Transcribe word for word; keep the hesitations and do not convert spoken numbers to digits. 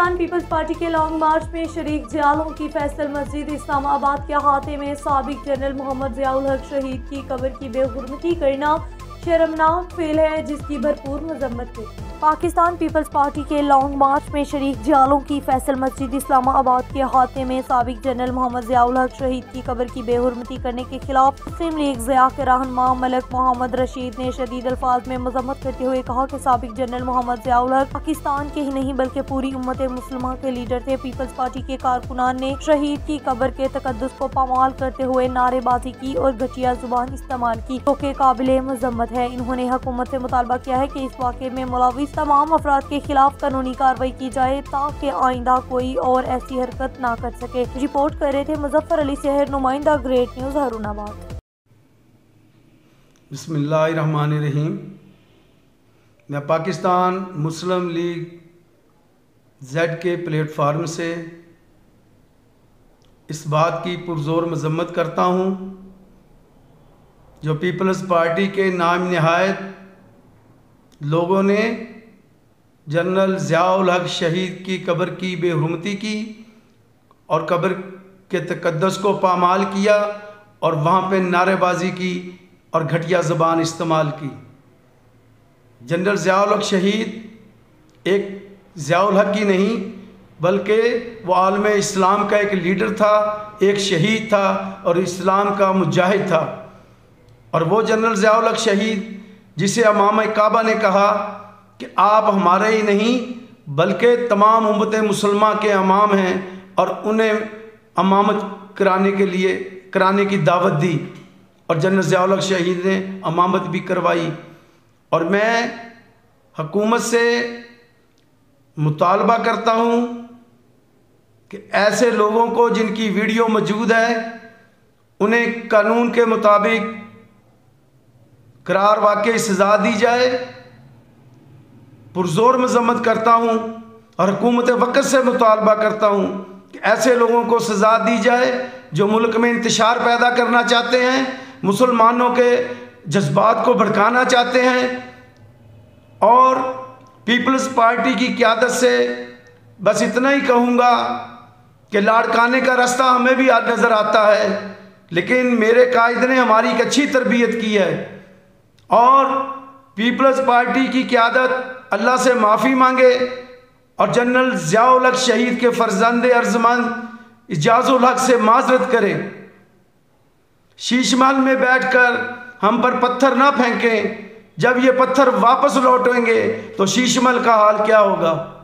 Pakistan peoples party کے long march میں شریک جیالوں کی فیصل مسجد اسلام آباد کے احاطے میں سابق جنرل محمد ضیاء الحق شہید کی قبر کی بے حرمتی کرنا شرمناک فعل ہے جس کی بھرپور مذمت کرتی ہے۔ پاکستان پیپلز پارٹی کے لانگ مارچ میں شریک جیالوں کی فیصل مسجد اسلام آباد کے احاطے میں سابق جنرل محمد ضیاء الحق شہید کی قبر کی بے حرمتی کرنے کے خلاف مسلم لیگ ضیاء کے رہنما ملک محمد رشید نے شدید الفاظ میں مذمت کرتے ہوئے کہا کہ سابق جنرل محمد ضیاء الحق پاکستان کے ہی نہیں بلکہ پوری امت مسلمہ کے لیڈر تھے۔ پیپلز پارٹی کے کارکنان نے شہید کی قبر کے تقدس کو پامال کرتے ہوئے نعرے بازی کی اور گھٹیا زبان استعمال کی جو کہ قابل مذمت ہے۔ انہوں نے حکومت سے مطالبہ کیا ہے کہ اس واقعے میں ملوث تمام افراد کے خلاف قانونی کارروائی کی جائے تاکہ آئندہ کوئی اور ایسی حرکت نہ کر سکے۔ رپورٹ کر رہے تھے مظفر علی سحر، نمائندہ گریٹ نیوز ہارون آباد۔ بسم اللہ الرحمن الرحیم۔ میں پاکستان مسلم لیگ زیڈ کے پلیٹ فارم سے اس بات کی پرزور مذمت کرتا ہوں جو پیپلز پارٹی کے نام نہایت لوگوں نے جنرل ضیاء الحق شہید کی قبر کی بے حرمتی کی اور قبر کے تقدس کو پامال کیا اور وہاں پہ نعرے بازی کی اور گھٹیا زبان استعمال کی۔ جنرل ضیاء الحق شہید ایک ضیاء الحق ہی نہیں بلکہ وہ عالم اسلام کا ایک لیڈر تھا، ایک شہید تھا اور اسلام کا مجاہد تھا۔ اور وہ جنرل ضیاء الحق شہید جسے امام کعبہ نے کہا کہ آپ ہمارے ہی نہیں بلکہ تمام امت مسلمہ کے امام ہیں اور انہیں امامت کرانے کے لیے کرانے کی دعوت دی اور جنرل ضیاء الحق شہید نے امامت بھی کروائی۔ اور میں حکومت سے مطالبہ کرتا ہوں کہ ایسے لوگوں کو جن کی ویڈیو موجود ہے انہیں قانون کے مطابق قرار واقعی سزا دی جائے۔ پرزور مذمت کرتا ہوں اور حکومت وقت سے مطالبہ کرتا ہوں کہ ایسے لوگوں کو سزا دی جائے جو ملک میں انتشار پیدا کرنا چاہتے ہیں، مسلمانوں کے جذبات کو بھڑکانا چاہتے ہیں۔ اور پیپلز پارٹی کی قیادت سے بس اتنا ہی کہوں گا کہ لاڑکانے کا راستہ ہمیں بھی نظر آتا ہے لیکن میرے قائد نے ہماری ایک اچھی تربیت کی ہے اور پیپلز پارٹی کی قیادت اللہ سے معافی مانگے اور جنرل ضیاء الحق شہید کے فرزند ارجمند اعجاز الحق سے معذرت کرے۔ شیش محل میں بیٹھ کر ہم پر پتھر نہ پھینکیں، جب یہ پتھر واپس لوٹیں گے تو شیش محل کا حال کیا ہوگا۔